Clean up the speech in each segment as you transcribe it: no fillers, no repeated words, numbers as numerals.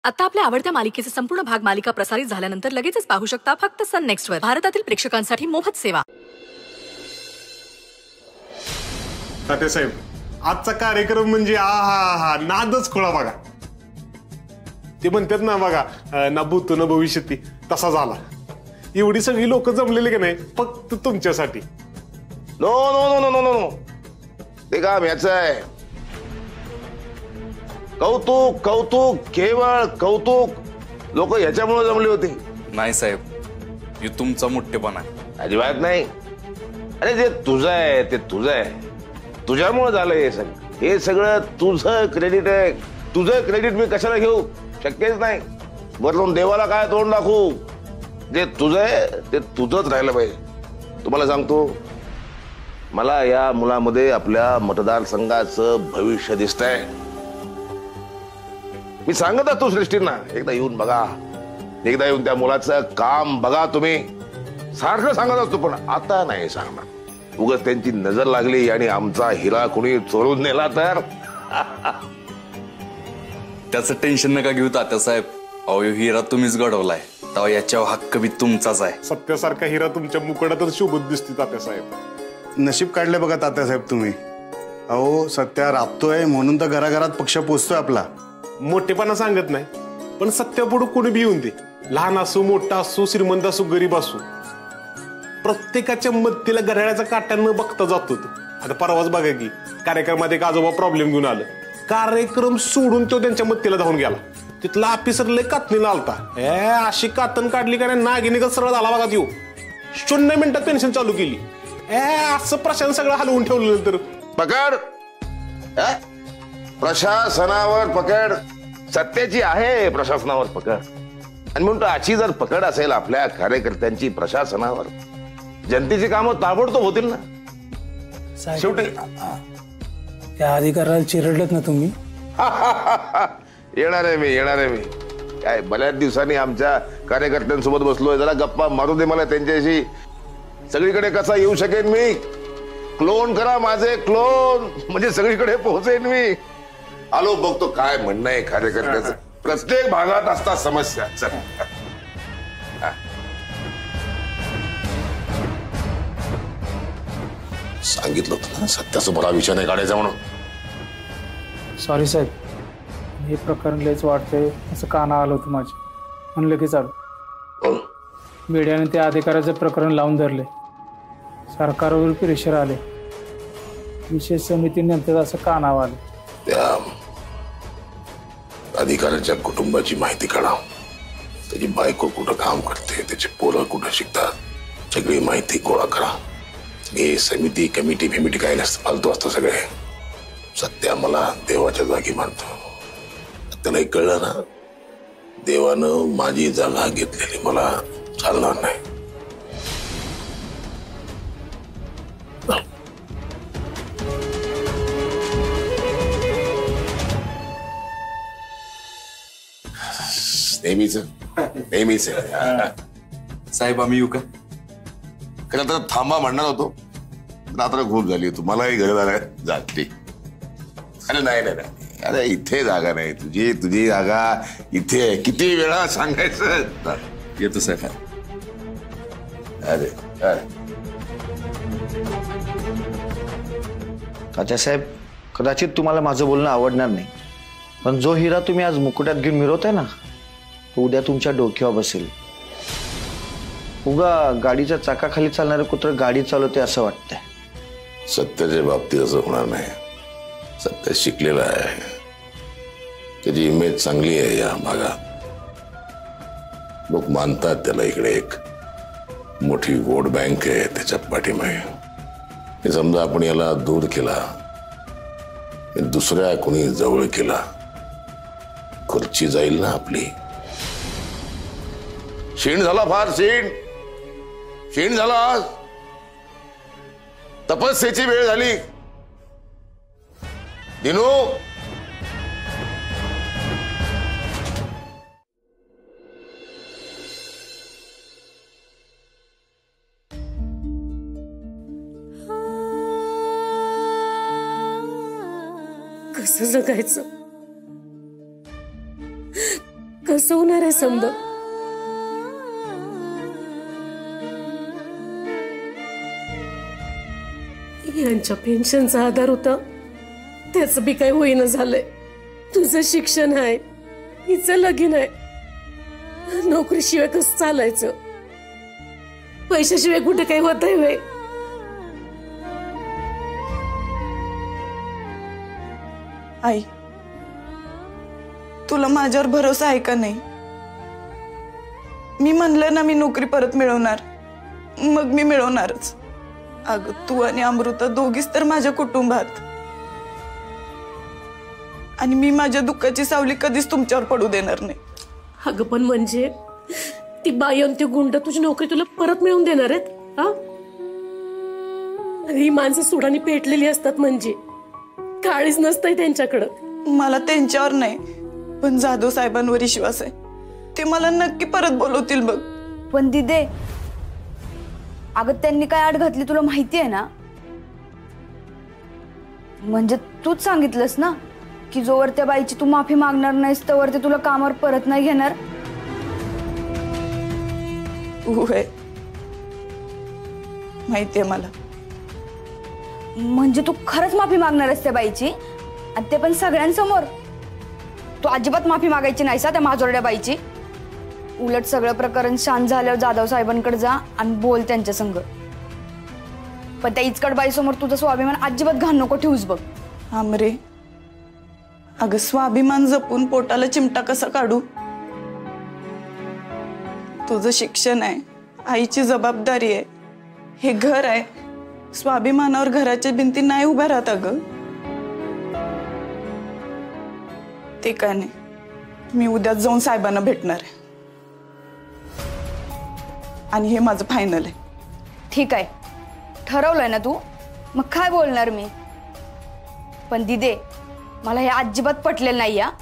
आता आपल्या आवडत्या मालिकेचे संपूर्ण भाग मालिका प्रसारित झाल्यानंतर लगेचच पाहू शकता फक्त सन नेक्स्ट वर. भारतातील प्रेक्षकांसाठी मोफत सेवा. साहेब आजचा कार्यक्रम म्हणजे आहा नादच खोळा बघा. ते म्हणतात ना बघा, ना भूतो ना भविष्यती, तसा झाला. एवढी सगळी लोक जमलेले की नाही फक्त तुमच्यासाठी. No no no no no no, ते काम याच आहे. कौतुक कौतुक केवळ कौतुक. लोक ह्याच्यामुळे जमले होते. नाही साहेब, हे तुमचा मोठेपणा आहे. अजिबात नाही. अरे जे तुझं आहे ते तुझं आहे, तुझ्यामुळे झालं हे सगळं. हे सगळं तुझं क्रेडिट आहे. तुझं क्रेडिट मी कशाला घेऊ? शक्यच नाही. वरून देवाला काय तोंड दाखवू? जे तुझं आहे ते तुझंच राहिलं पाहिजे. तुम्हाला सांगतो, मला या मुलामध्ये आपल्या मतदारसंघाचं भविष्य दिसतंय. मी सांगत असतो सृष्टींना, एकदा येऊन बघा, एकदा येऊन त्या मुलाचं काम बघा. तुम्ही सारखं सांगत असतो, पण आता नाही सांगणार. उगाच त्यांची नजर लागली आणि आमचा हिरा कोणी चोरून नेला तर. त्याचं टेन्शन नका घेऊ तात्यासाहेब. अहो हिरा तुम्हीच घडवलाय, तेव्हा याच्यावर हक्क बी तुमचाच आहे. सत्यासारखा हिरा तुमच्या मुकडातच शोभत दिसते तात्यासाहेब. नशीब काढले बघा तात्यासाहेब तुम्ही. अहो सत्या राबतोय म्हणून तर घराघरात पक्ष पोचतोय आपला. मोठेपणा सांगत नाही, पण सत्यापुढे कोणी बी येऊन दे, लहान असो मोठा असो श्रीमंत असो गरीब असो, प्रत्येकाच्या मत्तीला घड्याळाचा काटा न बघता जातो. आता परवाच बघा की कार्यक्रमात एक आजोबा प्रॉब्लेम घेऊन आलं. कार्यक्रम सोडून तो त्यांच्या मत्तीला धावून गेला. तिथला ऑफिसर लय कातणीला आलता. अशी कातन काढली का नागिनी का सरळ झाला बघा. त्यो 0 मिनिटात पेन्शन चालू केली. असं प्रशासन सगळं हलवून ठेवलं. तर पकड, प्रशासनावर पकड. सत्याची आहे प्रशासनावर पकड. आणि म्हणतो अशी जर पकड असेल आपल्या कार्यकर्त्यांची प्रशासनावर, जनतेची कामं ताबडतोब होतील ना. शेवटी त्या अधिकाऱ्याला चिरडलत ना तुम्ही. येणार आहे मी. काय बऱ्याच दिवसांनी आमच्या कार्यकर्त्यांसोबत बसलोय. जरा गप्पा मारू दे मला त्यांच्याशी. सगळीकडे कसा येऊ शकेन मी? क्लोन करा माझे, क्लोन, म्हणजे सगळीकडे पोहोचेन मी. आलो, बघतो काय म्हणणं आहे कार्यकर्त्याचं. प्रत्येक भागात असतात समस्या. सांगितलं होतं ना सत्याचं बरा विषय नाही काढायचा म्हणून. सॉरी साहेब, हे प्रकरण लयच वाटतंय असं काना आलं होतं माझ्या. म्हणलं की चालू. मीडियाने त्या अधिकाऱ्याचं प्रकरण लावून धरले. सरकारवर प्रेशर आले. विशेष समितीनंतर असं कानावर आलं. त्या अधिकाऱ्याच्या कुटुंबाची माहिती काढा. त्याची बायको कुठं काम करते, त्याचे पोरं कुठं शिकतात, सगळी माहिती गोळा करा. हे समिती कमिटी फेमिटी काय नसतं, फालतू असतं सगळे. सत्या मला देवाच्या जागी मानतो. त्यालाही कळलं ना, देवानं माझी जागा घेतलेली मला चालणार नाही. नेहमीच साहेब आम्ही येऊ का? खरं तर थांबा म्हणणार होतो, रात्र खूप झाली. तुम्हालाही गरज आहे जाती. अरे नाही, अरे इथे जागा नाही. तुझी जागा इथे आहे. किती वेळा सांगायचं. येतो साहेब. अरे तात्यासाहेब, कदाचित तुम्हाला माझं बोलणं आवडणार नाही, पण जो हिरा तुम्ही आज मुकुटात घेऊन मिरवताय ना, तो उद्या तुमच्या डोक्यावर बसेल. उगा गाडीच्या चाकाखाली चालणारे कुत्र गाडी चालवते असं वाटतंय. सत्याच्या बाबतीत असं होणार नाही. सत्य शिकलेला आहे. त्याची इमेज चांगली आहे या भागात. लोक मानतात त्याला. इकडे एक मोठी वोट बँक आहे त्याच्या पाठीमागे. हे समजा आपण याला दूर केला, दुसऱ्या कोणी जवळ केला, खुर्ची जाईल ना आपली. क्षीण झाला, फार क्षीण झाला. आज तपस्येची वेळ झाली. दिनू, कसं जगायचं? कसं होणार आहे समजा? यांच्या पेन्शनचा आधार होता, त्याच बी काही होईना झालंय. तुझं शिक्षण आहे, हिचं लगीन आहे, नोकरीशिवाय कसं चालायचं? पैशाशिवाय कुठे काही होत आहे वे? आई, तुला माझ्यावर भरोसा आहे का नाही? मी म्हणलं ना मी नोकरी परत मिळवणार, मग मी मिळवणारच. अगं तू आणि अमृता दोघीच तर माझ्या कुटुंबात, आणि मी माझ्या दुःखाची सावली कधीच तुमच्यावर पडू देणार नाही. अगं पण म्हणजे ती बाई आणि ते गुंड तुझी नोकरी तुला परत मिळवून देणार आहेत? हा, ही माणसं सुडानी पेटलेली असतात, म्हणजे काळीच नसतंय त्यांच्याकडं. मला त्यांच्यावर नाही, पण जाधव साहेबांवर विश्वास आहे. ते मला नक्की परत बोलवतील बघ. पण दिदे, अगं त्यांनी काय आड घातली तुला माहिती आहे ना? म्हणजे तूच सांगितलंस ना की जोवर त्या बाईची तू माफी मागणार नाहीस तोवर ते तुला कामावर परत नाही घेणार. माहितीये मला. म्हणजे तू खरंच माफी मागणार आहेस त्या बाईची, आणि ते पण सगळ्यांसमोर? तू अजिबात माफी मागायची नाहीस त्या माजोरड्या बाईची. उलट सगळं प्रकरण शांत झाल्यावर जाधव साहेबांकडे जा आणि बोल त्यांच्या संग. पण त्या इचकट बाईसमोर तुझा स्वाभिमान अजिबात घाण नको ठेवूस बघ. आमरे, अगं स्वाभिमान जपून पोटाला चिमटा कसा काढू? तुझं शिक्षण आहे, आईची जबाबदारी आहे, हे घर आहे. स्वाभिमानावर घराच्या भिंती नाही उभ्या राहत अगं. ते काय नाही, मी उद्याच जाऊन साहेबांना भेटणार आहे, आणि हे माझं फायनल आहे. ठीक आहे, ठरवलंय ना तू, मग काय बोलणार मी. पण दिदे, मला हे अजिबात पटलेलं नाही. या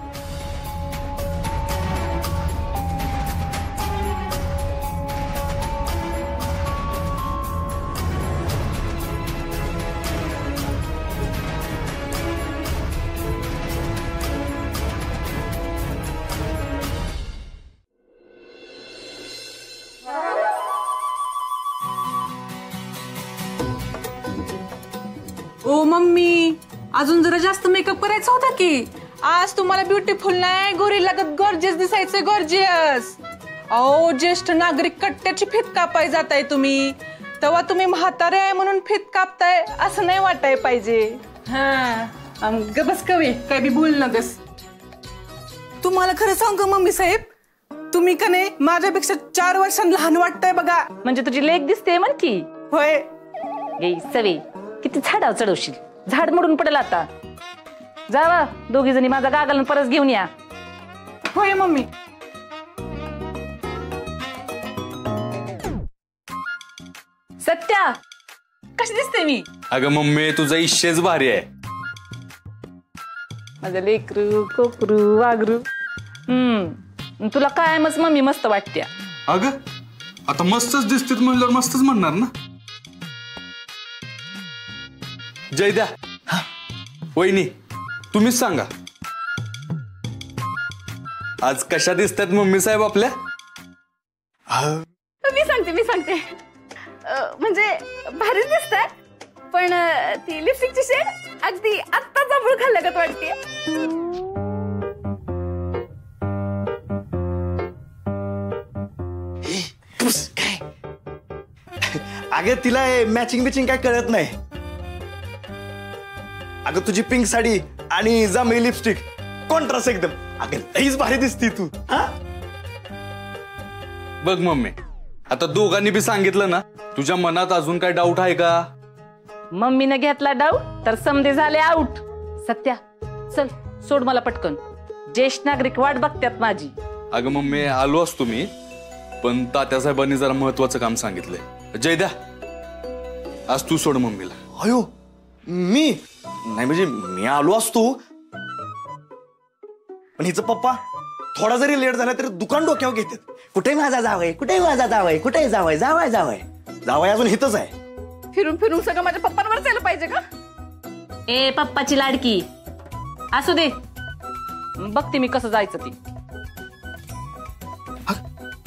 ओ मम्मी, अजून जरा जास्त मेकअप करायचा होता की. आज तुम्हाला ब्युटिफुल नाही, गोरी लागत गॉर्जियस दिसायचं. गॉर्जियस. अहो, ज्येष्ठ नागरिक कट्ट्याची फीत कापाय जाताय तुम्ही, तेव्हा तुम्ही म्हातारे आहे म्हणून फीत कापताय असं नाही वाटाय पाहिजे. हा, गबस कवे काय बी बोल नगस. तुम्हाला खरं सांगू मम्मी साहेब, तुम्ही का नाही माझ्यापेक्षा 4 वर्षांनी लहान वाटताय बघा. म्हणजे तुझी लेक दिसते म्हण की. होय. सवे किती झाडावर चढवशील, झाड मोडून पडेल आता. जावा दोघी जणी माझा गागल परत घेऊन या. होय मम्मी. सत्या, कशी दिसते मी? अगं मम्मी, तुझा इश्यच भारी आहे. माझं लेकरू कोकरू वागरू. तुला कायमच मम्मी मस्त वाटत्या. अगं आता मस्तच दिसतेत म्हणल्यावर मस्तच म्हणणार ना. जयद्या, वहिनी तुम्हीच सांगा, आज कशा दिसतात मम्मी साहेब आपल्या? मी सांगते म्हणजे भारीच दिसतात, पण ती लिपस्टिकची शेड अगदी आत्ता जांभूळ खाल्ल्यागत वाटते. अगं तिला मॅचिंग बिचिंग काय कळत नाही. अगं तुझी पिंक साडी आणि जांभळी लिपस्टिक कॉन्ट्रास्ट एकदम. अगं लईच भारी दिसती तू. बघ मम्मी, आता दोघांनी बी सांगितलं ना, तुझ्या मनात अजून काय डाऊट आहे का? मम्मीने घेतला डाऊट तर समजे झाले आऊट. सत्या चल, सोड मला पटकन, ज्येष्ठ नागरिक वाट बघतात माझी. अगं मम्मी, आलो असतो मी, पण तात्यासाहेबांनी जरा महत्वाचं काम सांगितलंय. जयद्या, आज तू सोड मम्मीला. अयो, मी नाही म्हणजे मी आलो असतो, पण हिचं पप्पा थोडा जरी लेट झाला तरी दुकान डोक्यावर घेतात. कुठे माझा जावय, कुठे माझा जावय, कुठे जावय, जावय जावय जावय अजून हितच आहे. फिरून फिरून सगळं माझ्या पप्पांवर जायला पाहिजे का? ए पप्पाची लाडकी असू दे, बघते मी कसं जायचं ती.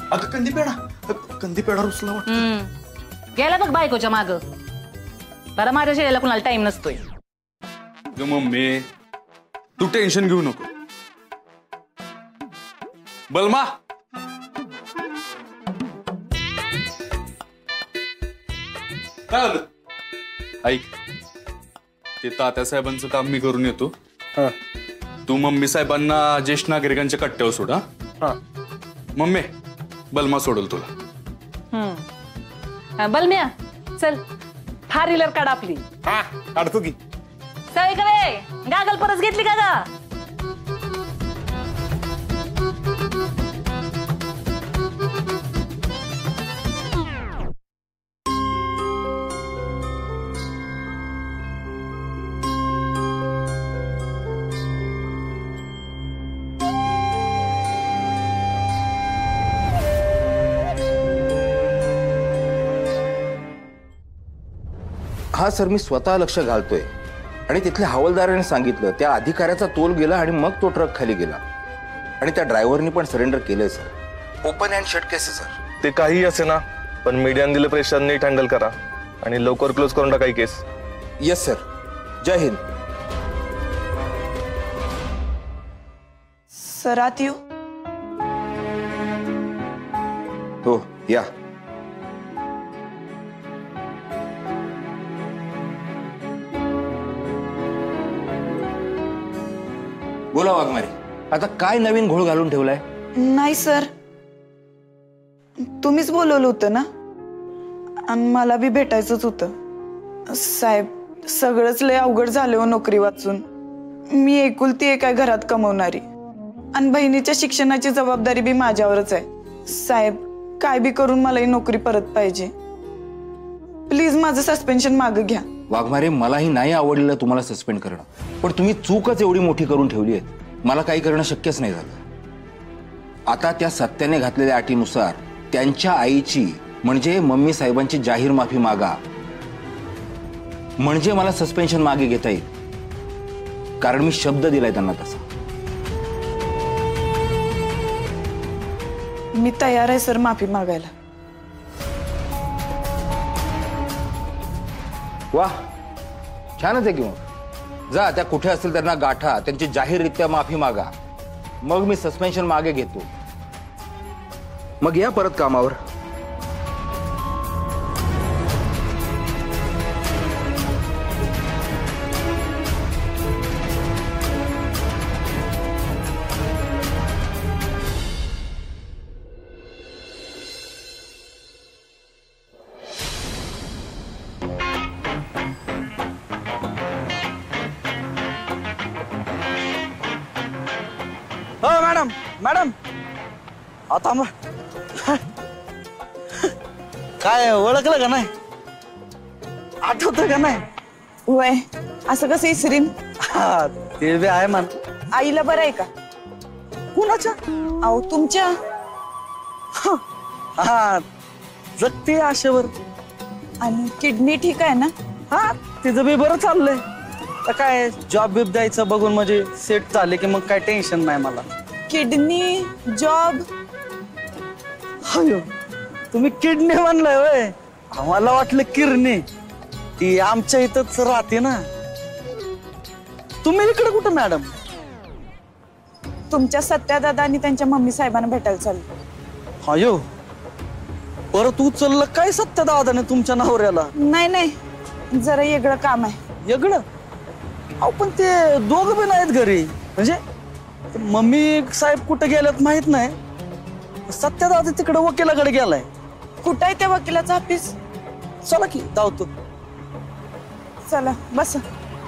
अगं कंदी पेढा रुसला वाटतं. गेला बघ बायकोच्या माग. बरं माझ्या शेळ्याला कुणाला टाइम नसतोय. मम्मी तू टेन्शन घेऊ नको. बलमा काय झालं? ऐक, ते तात्या साहेबांचं काम मी करून येतो. तू मम्मी साहेबांना ज्येष्ठ नागरिकांच्या कट्ट्यावर सोडा. मम्मी बलमा सोडल तुला. बलम्या चल, 4 व्हीलर काढ आपली. काढतो की. सवय कडे गागल परत घेतली का गा? हा सर, मी स्वतः लक्ष घालतोय आणि तिथल्या हवालदाराने सांगितलं त्या अधिकाऱ्याचा तोल गेला आणि मग तो ट्रक खाली गेला आणि त्या ड्रायव्हरनी पण सरेंडर केलंय sir. Open hand shut case आहे सर. ते काही असे ना, पण मीडियाने दिलं प्रेशर नीट हँडल करा आणि लवकर क्लोज करून टाका केस. Yes sir. जय हिंद. सर आत येऊ? हो या. बोला वाघमारे, आता काय नवीन घोळ घालून ठेवलाय? नाही सर, तुम्हीच बोलवलं होतं ना, आणि मला बी भेटायचंच होतं. साहेब, सगळंच लय अवघड झालं हो नोकरी वाचून. मी एकुलती एक आहे घरात कमवणारी, आणि बहिणीच्या शिक्षणाची जबाबदारी बी माझ्यावरच आहे. साहेब, काय बी करून मला ही नोकरी परत पाहिजे. प्लीज माझं सस्पेन्शन मागं घ्या. वाघमारे, मलाही नाही आवडलेलं तुम्हाला सस्पेंड करणं, पण तुम्ही चूकच एवढी मोठी करून ठेवली आहे, मला काही करणं शक्यच नाही झालं. आता त्या सत्याने घातलेल्या अटीनुसार त्यांच्या आईची म्हणजे मम्मी साहेबांची जाहीर माफी मागा, म्हणजे मला सस्पेन्शन मागे घेता येईल, कारण मी शब्द दिलाय त्यांना तसा. मी तयार आहे सर माफी मागायला. वा, छानच आहे की. मग जा, त्या कुठे असतील त्यांना गाठा, त्यांची जाहीररित्या माफी मागा, मग मी सस्पेन्शन मागे घेतो. मग या परत कामावर. हो मॅडम, मॅडम आता काय ओळखलं का नाही? आठवतं का नाही? वय असं कसं इसरीन? ते बी आहे मान. आईला बरं आहे का? कुणाच्या? अहो तुमच्या. हा, जगते आशेवर. आणि किडनी ठीक आहे ना? हा, तिचं बी बरं चाललंय. काय जॉब बिब द्यायचं बघून म्हणजे सेट झाले की मग काय टेन्शन नाही मला. Kidney job? अयो, तुम्ही किडनी म्हणलाय वय? आम्हाला वाटलं किरणी. ती आमच्या इथंच राहते ना. तुम्ही इकडे कुठं मॅडम? तुमच्या सत्यादादा आणि त्यांच्या मम्मी साहेबांना भेटायला चाललो. अयो, परत उचललं काय सत्यादादाने तुमच्या नवऱ्याला? नाही नाही, जरा वेगळं काम आहे. वेगळं? अहो पण ते दोघं बी नाहीत घरी. म्हणजे मम्मी साहेब कुठे गेल्यात माहित नाही. सत्यादादा तिकडे वकिलाकडे गेलाय. कुठं आहे त्या वकिलाचं ऑफिस? चला की धावतो. चला बस.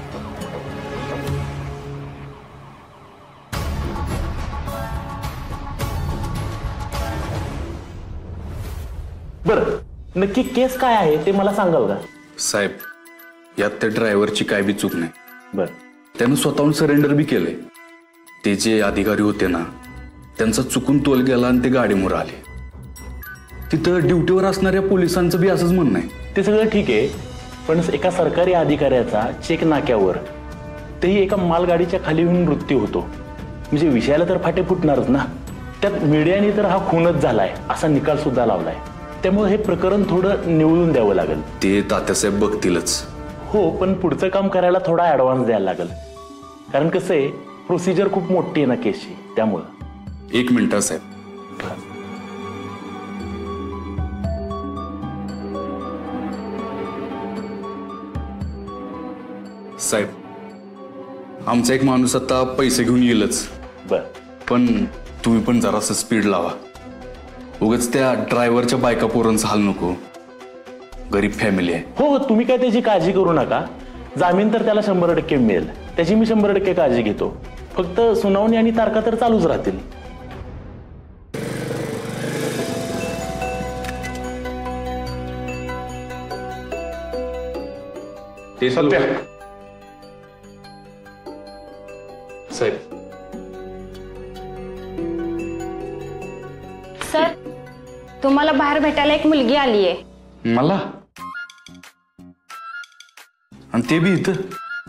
बर, नक्की केस काय आहे ते मला सांगाल का? साहेब, यात त्या ड्रायव्हरची काय बी चूक नाही. बर, त्यानं स्वतःहून सरेंडर बी केलंय. ते जे अधिकारी होते ना, त्यांचा चुकून तोल गेला आणि ते गाडीमोर आले. तिथं ड्युटीवर असणाऱ्या पोलिसांचं बी असंच म्हणणं आहे. ते सगळं ठीक आहे, पण एका सरकारी अधिकाऱ्याचा चेक नाक्यावर, तेही एका मालगाडीच्या खाली येऊन मृत्यू होतो, म्हणजे विषयाला तर फाटे फुटणारच ना. त्यात मीडियाने तर हा खूनच झालाय असा निकाल सुद्धा लावलाय. त्यामुळे हे प्रकरण थोडं निवळून द्यावं लागेल. ते तात्यासाहेब बघतीलच. हो, पण पुढचं काम करायला थोडा ऍडव्हान्स द्यायला लागेल. कारण कसं आहे, प्रोसिजर खूप मोठी आहे ना केसची, त्यामुळं. 1 मिनिट साहेब. साहेब, आमचा एक माणूस आता पैसे घेऊन येईलच. बर, पण तुम्ही पण जरासं स्पीड लावा. उगाच त्या ड्रायव्हरच्या बायका पोरांचा हाल नको. गरीब फॅमिली आहे. हो, तुम्ही काय त्याची काळजी करू नका. जामीन तर त्याला 100% मिळेल. त्याची मी 100% काळजी घेतो. फक्त सुनावणी आणि तारखा तर चालूच राहतील. ते सत्या साहेब. सर, तुम्हाला बाहेर भेटायला एक मुलगी आली आहे. मला? आणि ते बी इथं?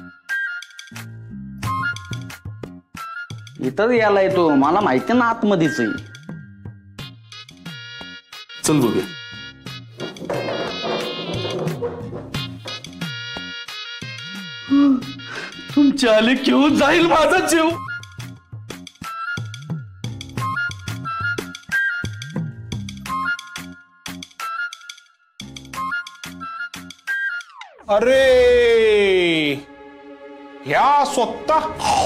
इथं यायला येतो, मला माहिती ना आतमध्येच आहे. चल बघूया. तुमच्या आले घेऊन जाईल माझा जीव. अरे ह्या स्वतः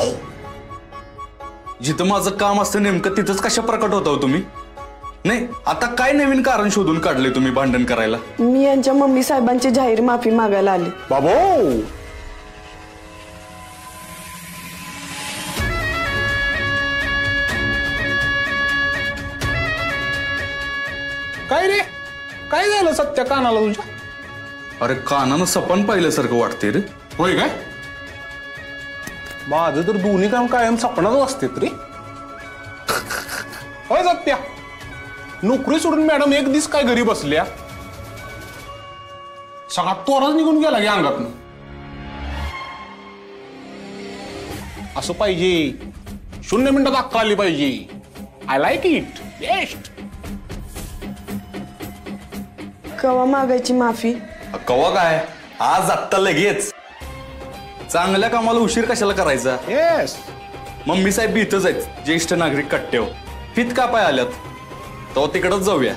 जिथं माझं काम असतं नेमकं तिथंच कशा प्रकट होता तुम्ही? नाही, आता काय नवीन कारण शोधून काढले तुम्ही भांडण करायला? मी यांच्या मम्मी साहेबांची जाहीर माफी मागायला आले. बाबो, काय रे, काय झालं सत्या कानाला तुझ्या? अरे कानानं सपन पाहिल्यासारखं वाटते रे. होय काय? माझं तर दोन्ही काम कायम सपनाच असतेत रे. होय सत्या, नोकरी सोडून मॅडम एक दिवस काय घरी बसल्या, सगळा तोराच निघून गेला की अंगातनं. असं पाहिजे, 0 मिनिटात अक्कल आली पाहिजे. I like it. बेस्ट. कवा मागायची माफी? कवा काय, आज आत्ता लगेच. चांगल्या कामाला उशीर कशाला करायचा? येस. मम्मी साहेब बी इथंच आहेत, ज्येष्ठ नागरिक कट्ट्यावर. फित का पाय आल्यात, तो तिकडच जाऊया.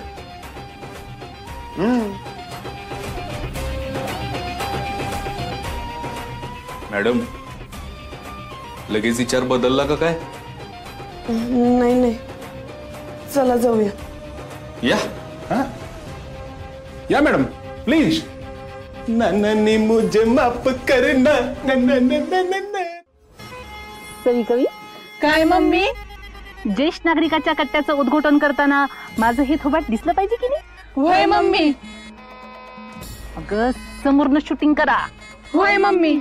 मॅडम, लगेच विचार बदलला का काय? नाही नाही, चला जाऊया. या. या मॅडम प्लीज. नानाने मुझे माफ करना. सई कवी. काय मम्मी? ज्येष्ठ नागरिकाच्या कट्ट्याचं उद्घाटन करताना माझं हे थोबाट दिसलं पाहिजे की नाही? होय मम्मी. अगं समोरनं शूटिंग करा. होय मम्मी.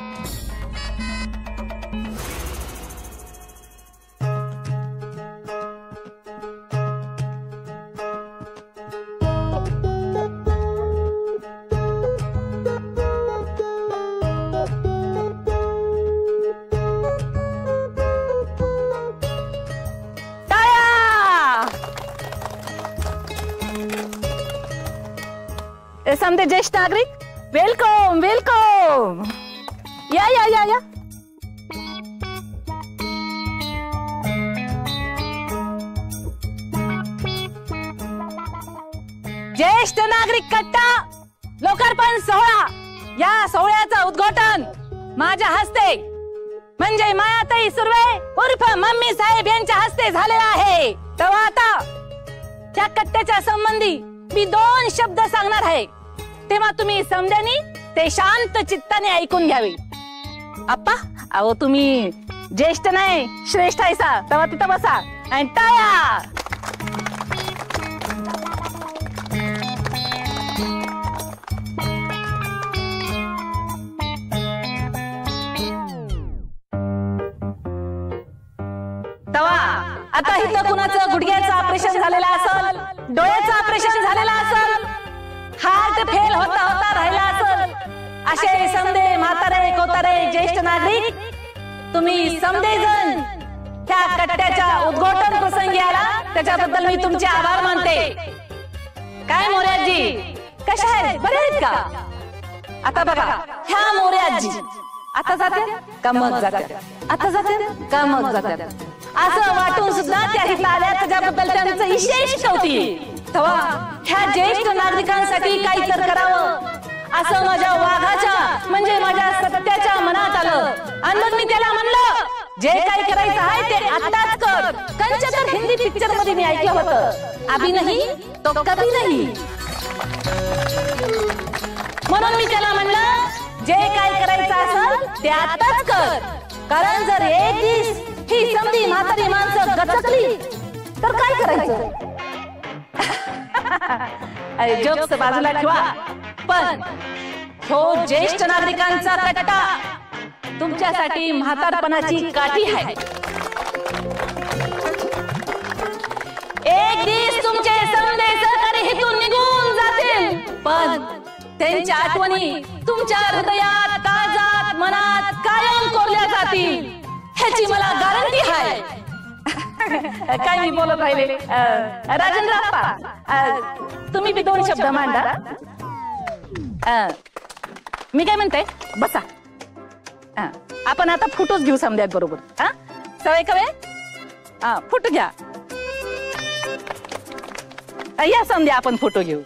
समजे ज्येष्ठ नागरिक, वेलकम वेलकम. या या या या. ज्येष्ठ नागरिक कट्टा लोकार्पण सोहळा, या सोहळ्याचं उद्घाटन माझ्या हस्ते म्हणजे मायाताई सुर्वे उर्फ मम्मी साहेब यांच्या हस्ते झालेला आहे. तेव्हा आता त्या कट्ट्याच्या संबंधी मी 2 शब्द सांगणार आहे, तेव्हा तुम्ही समजानी ते शांत चित्ताने ऐकून घ्यावे. आप्पा, अहो तुम्ही ज्येष्ठ नाही श्रेष्ठ आहेसा, तेव्हा तिथं बसा आणि टाळ्या. तवा आता इथं कुणाचं गुडघ्याचं ऑपरेशन झालेलं असेल, डोळ्याचं ऑपरेशन झालेलं असेल, हार्ट फेल होता होता राहिला असेल, असे समदे म्हातारे कोतारे ज्येष्ठ नागरिक तुम्ही समदेजण त्या कट्ट्याच्या उद्घाटन प्रसंगी आला त्याच्याबद्दल मी तुमचे आभार मानते. काय मोर्याजी कशा आहेत, बरे आहेत का? आता बघा ह्या मोर्याजी आता जाते का मग जाते, आता जाते का मग जाते, असं वाटून सुद्धा त्या इथं आल्या त्याच्याबद्दल त्यांचं विशेष कौतुक. तेव्हा ह्या ज्येष्ठ नागरिकांसाठी काही तर करावं असं माझ्या वाघाच्या म्हणजे माझ्या सत्याच्या मनात आलं आणि मग मी त्याला म्हणलं जे काही करायचं आहे ते आताच कर. कंच तर हिंदी पिक्चर मध्ये मी ऐकलं होतं, अभी नाही तो कभी नाही. म्हणून मी त्याला म्हणलं जे काही करायचं असेल ते आताच कर, कारण जर एक दिवस ही समधी म्हातारी माणसं गचकली तर काय करायचं. जोक्स बाजूला ठेवा, पण हो ज्येष्ठ नागरिकांचा कट्टा तुमच्यासाठी म्हातारपणाची काठी आहे. एक दिवस तुमचे समजे सहकारी हितून निघून जातील, पण त्यांच्या आठवणी तुमच्या हृदयात, काळजात, मनात कायम कोरल्या जातील ह्याची मला गॅरंटी आहे. काय मी बोलत राहिले. राजेंद्र अप्पा तुम्ही बी दोन शब्द मांडा. मी काय म्हणते, बसा. आपण आता फोटोच घेऊ समद्यात बरोबर. सवय कवे फोटो घ्या, या समद्या आपण फोटो घेऊ.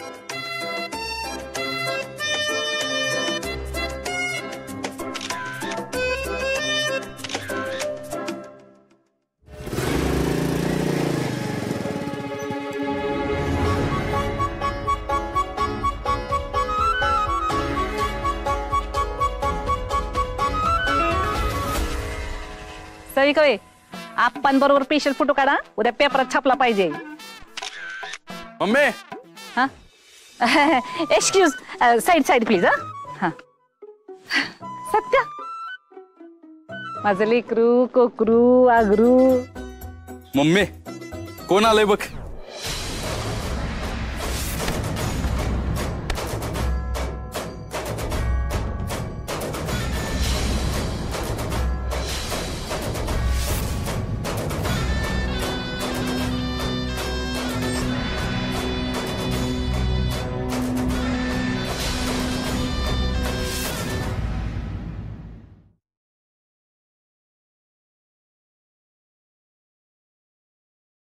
सवी कवे आपण बरोबर स्पेशल फोटो काढा, उद्या पेपरात छापला पाहिजे. मम्मी हा एक्सक्यूज, साइड प्लीज. हा सत्या माझं लेकरू कोकरू आगरू. मम्मी कोण आलंय बघ.